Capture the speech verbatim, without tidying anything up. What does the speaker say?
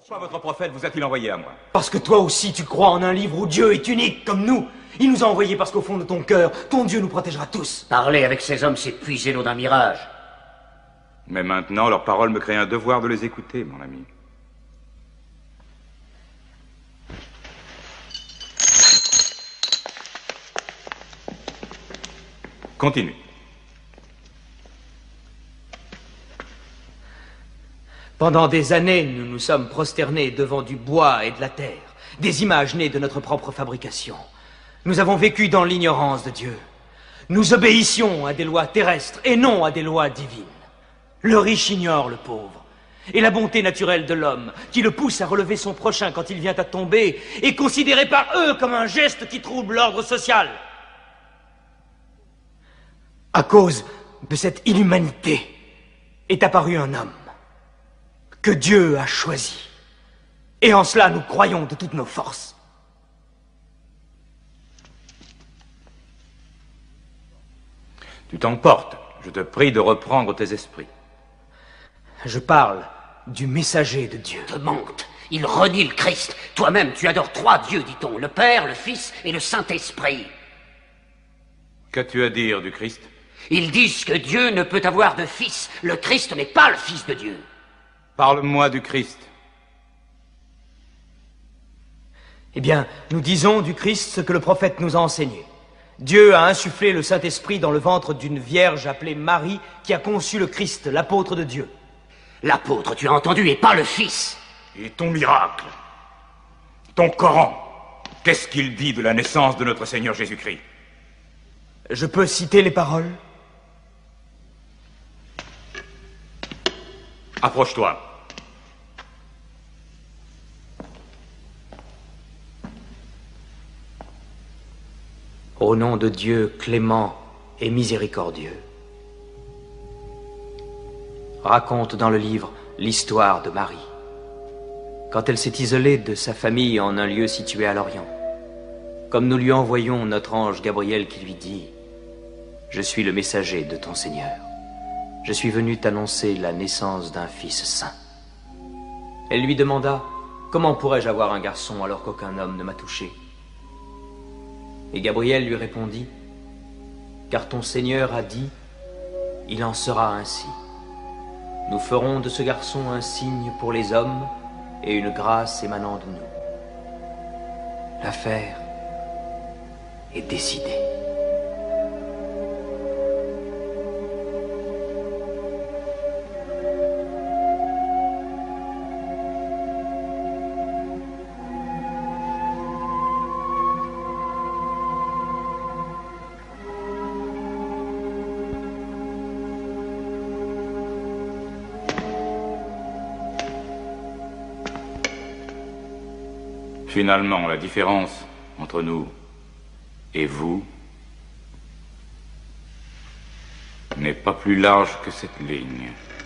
Pourquoi votre prophète vous a-t-il envoyé à moi? Parce que toi aussi tu crois en un livre où Dieu est unique comme nous. Il nous a envoyés parce qu'au fond de ton cœur, ton Dieu nous protégera tous. Parler avec ces hommes, c'est puiser l'eau d'un mirage. Mais maintenant, leurs paroles me créent un devoir de les écouter, mon ami. Continue. Pendant des années, nous nous sommes prosternés devant du bois et de la terre, des images nées de notre propre fabrication. Nous avons vécu dans l'ignorance de Dieu. Nous obéissions à des lois terrestres et non à des lois divines. Le riche ignore le pauvre. Et la bonté naturelle de l'homme, qui le pousse à relever son prochain quand il vient à tomber, est considérée par eux comme un geste qui trouble l'ordre social. À cause de cette inhumanité est apparu un homme que Dieu a choisi. Et en cela, nous croyons de toutes nos forces. Tu t'emportes. Je te prie de reprendre tes esprits. Je parle du messager de Dieu. Te mente. Il renie le Christ. Toi-même, tu adores trois dieux, dit-on. Le Père, le Fils et le Saint-Esprit. Qu'as-tu à dire du Christ? Ils disent que Dieu ne peut avoir de fils. Le Christ n'est pas le Fils de Dieu. Parle-moi du Christ. Eh bien, nous disons du Christ ce que le prophète nous a enseigné. Dieu a insufflé le Saint-Esprit dans le ventre d'une vierge appelée Marie qui a conçu le Christ, l'apôtre de Dieu. L'apôtre, tu as entendu, et pas le Fils. Et ton miracle, ton Coran, qu'est-ce qu'il dit de la naissance de notre Seigneur Jésus-Christ? Je peux citer les paroles? Approche-toi. Au nom de Dieu clément et miséricordieux. Raconte dans le livre l'histoire de Marie, quand elle s'est isolée de sa famille en un lieu situé à l'Orient. Comme nous lui envoyons notre ange Gabriel qui lui dit « Je suis le messager de ton Seigneur. Je suis venu t'annoncer la naissance d'un fils saint. » Elle lui demanda « Comment pourrais-je avoir un garçon alors qu'aucun homme ne m'a touché ?» Et Gabriel lui répondit « Car ton Seigneur a dit, il en sera ainsi. Nous ferons de ce garçon un signe pour les hommes et une grâce émanant de nous. » L'affaire est décidée. Finalement, la différence entre nous et vous n'est pas plus large que cette ligne.